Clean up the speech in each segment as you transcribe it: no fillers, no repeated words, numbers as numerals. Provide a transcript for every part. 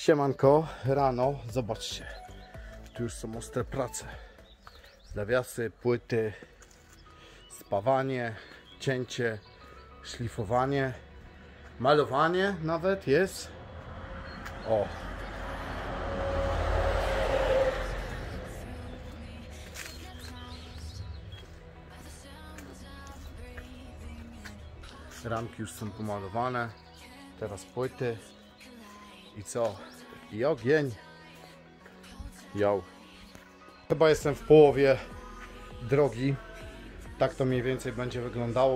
Siemanko, rano, zobaczcie, tu już są ostre prace. Zawiasy, płyty, spawanie, cięcie, szlifowanie, malowanie nawet jest. O! Ramki już są pomalowane, teraz płyty i co? I ogień. Yo. Chyba jestem w połowie drogi. Tak to mniej więcej będzie wyglądało.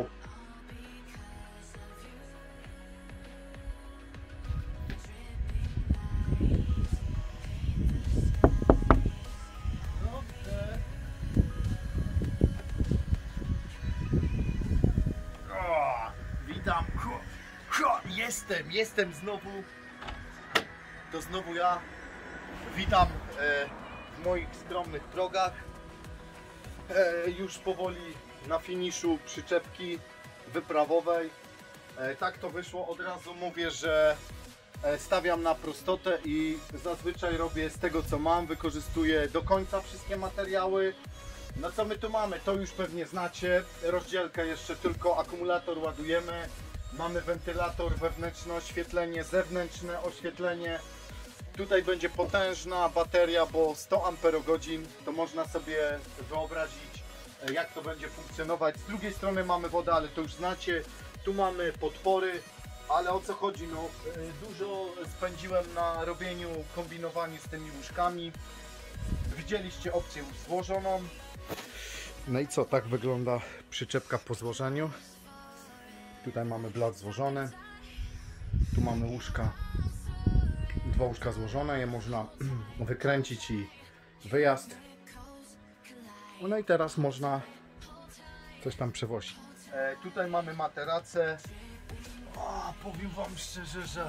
Witam. Jestem znowu. To znowu ja. Witam w moich skromnych progach. Już powoli na finiszu przyczepki wyprawowej. Tak to wyszło. Od razu mówię, że stawiam na prostotę i zazwyczaj robię z tego, co mam. Wykorzystuję do końca wszystkie materiały. No co my tu mamy? To już pewnie znacie. Rozdzielkę jeszcze tylko akumulator ładujemy. Mamy wentylator, wewnętrzne oświetlenie, zewnętrzne oświetlenie. Tutaj będzie potężna bateria, bo 100 Ah to można sobie wyobrazić, jak to będzie funkcjonować. Z drugiej strony mamy wodę, ale to już znacie. Tu mamy podpory, ale o co chodzi? No, dużo spędziłem na robieniu, kombinowaniu z tymi łóżkami. Widzieliście opcję już złożoną. No i co, tak wygląda przyczepka po złożeniu. Tutaj mamy blat złożony. Tu mamy łóżka. Dwa łóżka złożone, je można wykręcić i wyjazd. No i teraz można coś tam przewozić. Tutaj mamy materacę. O, powiem wam szczerze, że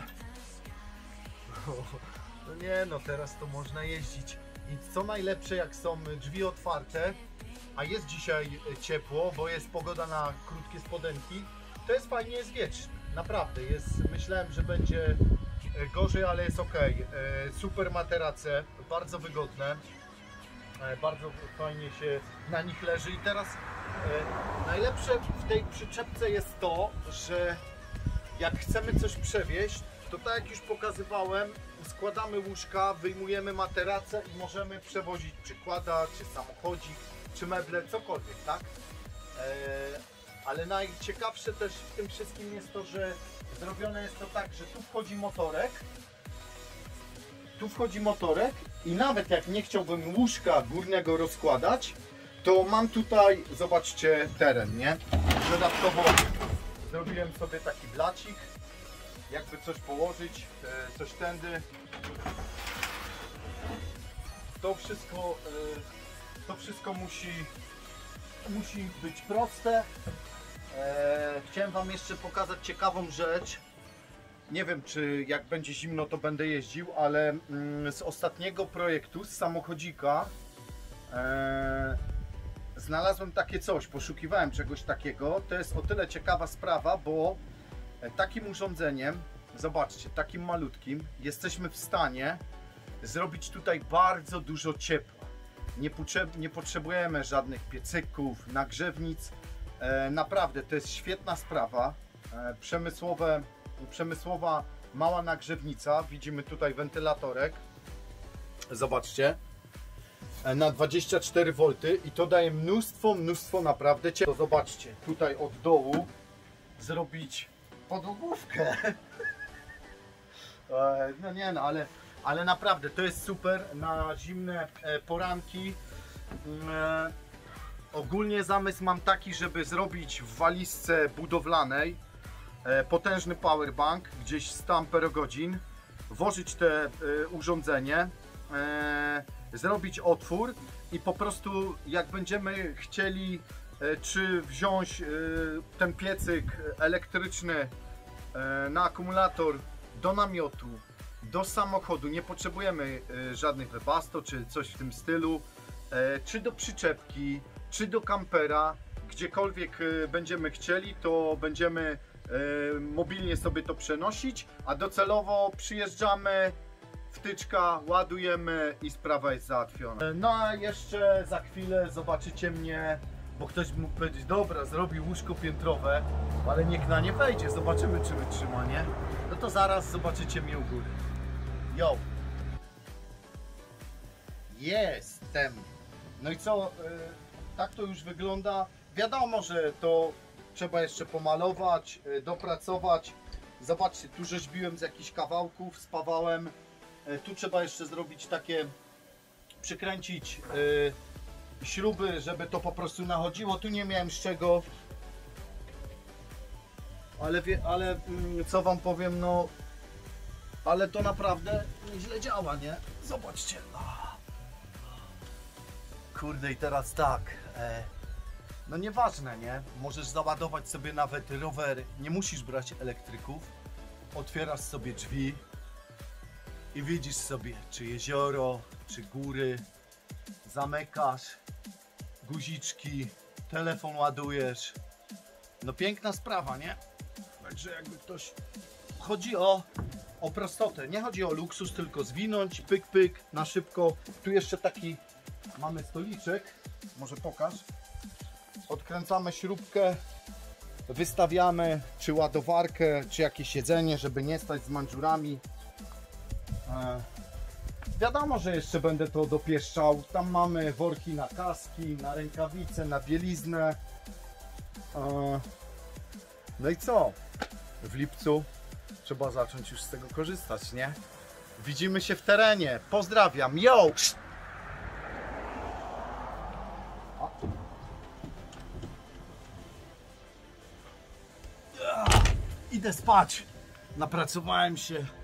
no nie no, teraz to można jeździć. I co najlepsze, jak są drzwi otwarte, a jest dzisiaj ciepło, bo jest pogoda na krótkie spodenki, to jest fajnie, jest wiecznie. Naprawdę jest, myślałem, że będzie gorzej, ale jest ok. Super materace, bardzo wygodne, bardzo fajnie się na nich leży. I teraz najlepsze w tej przyczepce jest to, że jak chcemy coś przewieźć, to tak jak już pokazywałem, składamy łóżka, wyjmujemy materacę i możemy przewozić przykłada, czy samochodzik, czy meble, cokolwiek, tak? Ale najciekawsze też w tym wszystkim jest to, że zrobione jest to tak, że tu wchodzi motorek i nawet jak nie chciałbym łóżka górnego rozkładać, to mam tutaj, zobaczcie, teren, nie? Dodatkowo zrobiłem sobie taki blacik, jakby coś położyć, coś tędy. To wszystko musi być proste. Chciałem wam jeszcze pokazać ciekawą rzecz. Nie wiem, czy jak będzie zimno, to będę jeździł, ale z ostatniego projektu, z samochodzika, znalazłem takie coś, poszukiwałem czegoś takiego. To jest o tyle ciekawa sprawa, bo takim urządzeniem, zobaczcie, takim malutkim, jesteśmy w stanie zrobić tutaj bardzo dużo ciepła. Nie potrzebujemy żadnych piecyków, nagrzewnic. Naprawdę to jest świetna sprawa. Przemysłowa mała nagrzewnica. Widzimy tutaj wentylatorek. Zobaczcie. Na 24 V i to daje mnóstwo naprawdę ciepła. To zobaczcie, tutaj od dołu zrobić podłogówkę. No nie no, ale naprawdę to jest super na zimne poranki. Ogólnie zamysł mam taki, żeby zrobić w walizce budowlanej potężny powerbank, gdzieś 100 Ah, włożyć te urządzenie, zrobić otwór i po prostu jak będziemy chcieli czy wziąć ten piecyk elektryczny na akumulator do namiotu, do samochodu, nie potrzebujemy żadnych webasto czy coś w tym stylu, czy do przyczepki, czy do kampera, gdziekolwiek będziemy chcieli, to będziemy mobilnie sobie to przenosić, a docelowo przyjeżdżamy, wtyczka, ładujemy i sprawa jest załatwiona. No a jeszcze za chwilę zobaczycie mnie, bo ktoś mógł powiedzieć, dobra, zrobił łóżko piętrowe, ale niech na nie wejdzie, zobaczymy czy wytrzyma, nie? No to zaraz zobaczycie mnie u góry. Yo! Jestem! No i co, tak to już wygląda. Wiadomo, że to trzeba jeszcze pomalować, dopracować. Zobaczcie, tu rzeźbiłem z jakichś kawałków, spawałem. Tu trzeba jeszcze zrobić takie, przykręcić śruby, żeby to po prostu nachodziło. Tu nie miałem z czego. Ale co wam powiem, no... Ale to naprawdę nieźle działa, nie? Zobaczcie. Kurde, i teraz tak. No nieważne, nie? Możesz załadować sobie nawet rower. Nie musisz brać elektryków. Otwierasz sobie drzwi i widzisz sobie, czy jezioro, czy góry. Zamykasz guziczki, telefon ładujesz. No piękna sprawa, nie? Także jakby ktoś... Chodzi o prostotę. Nie chodzi o luksus, tylko zwinąć, pyk, pyk, na szybko. Tu jeszcze taki mamy stoliczek. Może pokaż. Odkręcamy śrubkę. Wystawiamy czy ładowarkę, czy jakieś siedzenie, żeby nie stać z manżurami. Wiadomo, że jeszcze będę to dopieszczał. Tam mamy worki na kaski, na rękawice, na bieliznę. No i co? W lipcu trzeba zacząć już z tego korzystać, nie? Widzimy się w terenie. Pozdrawiam. Yo! Idę spać. Napracowałem się.